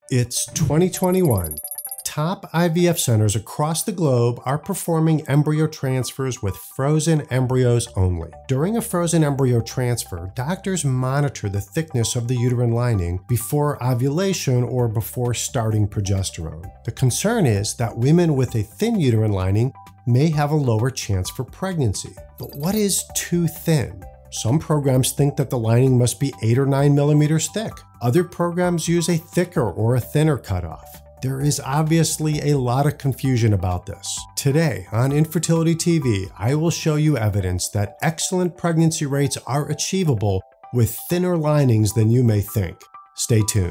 It's 2021. Top IVF centers across the globe are performing embryo transfers with frozen embryos only. During a frozen embryo transfer, doctors monitor the thickness of the uterine lining before ovulation or before starting progesterone. The concern is that women with a thin uterine lining may have a lower chance for pregnancy. But what is too thin? Some programs think that the lining must be 8 or 9 millimeters thick. Other programs use a thicker or a thinner cutoff. There is obviously a lot of confusion about this. Today on Infertility TV, I will show you evidence that excellent pregnancy rates are achievable with thinner linings than you may think. Stay tuned.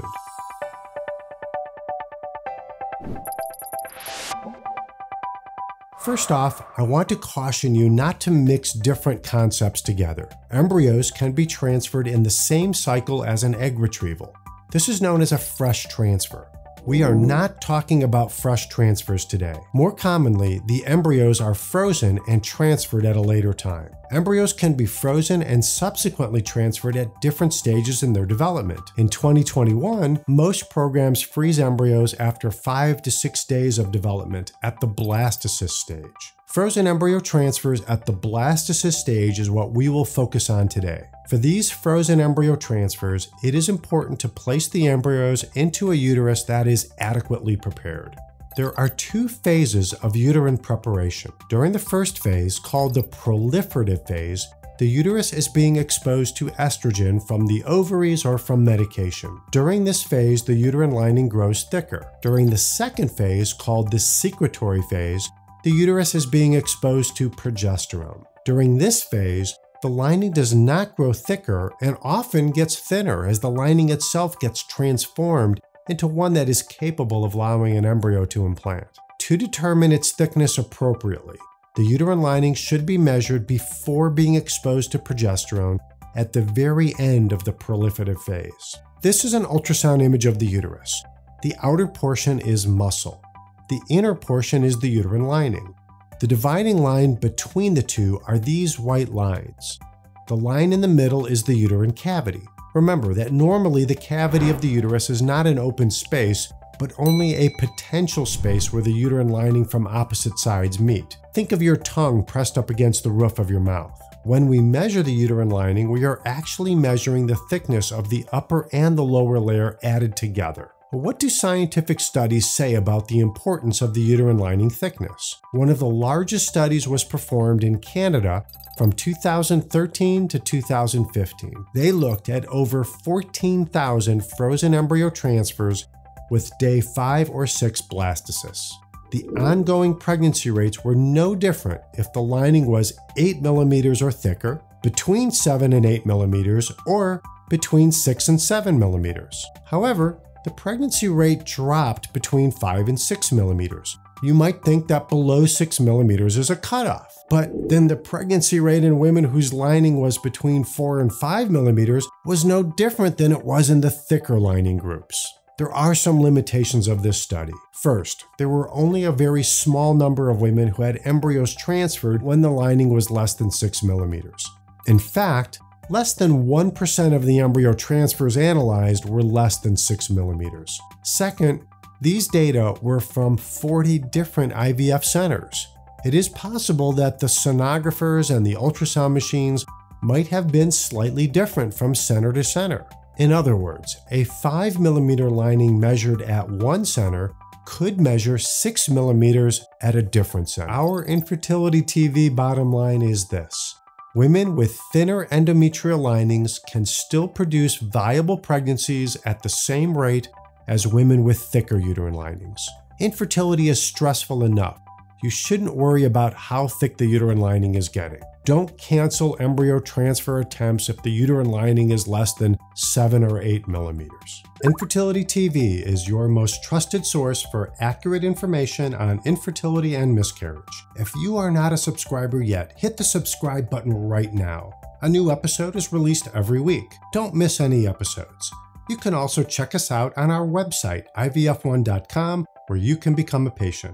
First off, I want to caution you not to mix different concepts together. Embryos can be transferred in the same cycle as an egg retrieval. This is known as a fresh transfer. We are not talking about fresh transfers today. More commonly, the embryos are frozen and transferred at a later time. Embryos can be frozen and subsequently transferred at different stages in their development. In 2021, most programs freeze embryos after 5 to 6 days of development at the Blastocyst stage. Frozen embryo transfers at the Blastocyst stage is what we will focus on today. For these frozen embryo transfers, it is important to place the embryos into a uterus that is adequately prepared. There are 2 phases of uterine preparation. During the first phase, called the proliferative phase, the uterus is being exposed to estrogen from the ovaries or from medication. During this phase, the uterine lining grows thicker. During the second phase, called the secretory phase, the uterus is being exposed to progesterone. During this phase, the lining does not grow thicker and often gets thinner as the lining itself gets transformed into one that is capable of allowing an embryo to implant. To determine its thickness appropriately, the uterine lining should be measured before being exposed to progesterone at the very end of the proliferative phase. This is an ultrasound image of the uterus. The outer portion is muscle. The inner portion is the uterine lining. The dividing line between the two are these white lines. The line in the middle is the uterine cavity. Remember that normally the cavity of the uterus is not an open space, but only a potential space where the uterine lining from opposite sides meet. Think of your tongue pressed up against the roof of your mouth. When we measure the uterine lining, we are actually measuring the thickness of the upper and the lower layer added together. What do scientific studies say about the importance of the uterine lining thickness? One of the largest studies was performed in Canada from 2013 to 2015. They looked at over 14,000 frozen embryo transfers with day 5 or 6 blastocysts. The ongoing pregnancy rates were no different if the lining was 8 millimeters or thicker, between 7 and 8 millimeters, or between 6 and 7 millimeters. However, the pregnancy rate dropped between 5 and 6 millimeters. You might think that below 6 millimeters is a cutoff, but then the pregnancy rate in women whose lining was between 4 and 5 millimeters was no different than it was in the thicker lining groups. There are some limitations of this study. First, there were only a very small number of women who had embryos transferred when the lining was less than 6 millimeters. In fact, less than 1% of the embryo transfers analyzed were less than 6 millimeters. Second, these data were from 40 different IVF centers. It is possible that the sonographers and the ultrasound machines might have been slightly different from center to center. In other words, a 5 millimeter lining measured at one center could measure 6 millimeters at a different center. Our Infertility TV bottom line is this: women with thinner endometrial linings can still produce viable pregnancies at the same rate as women with thicker uterine linings. Infertility is stressful enough. You shouldn't worry about how thick the uterine lining is getting. Don't cancel embryo transfer attempts if the uterine lining is less than 7 or 8 millimeters. Infertility TV is your most trusted source for accurate information on infertility and miscarriage. If you are not a subscriber yet, hit the subscribe button right now. A new episode is released every week. Don't miss any episodes. You can also check us out on our website, ivf1.com, where you can become a patient.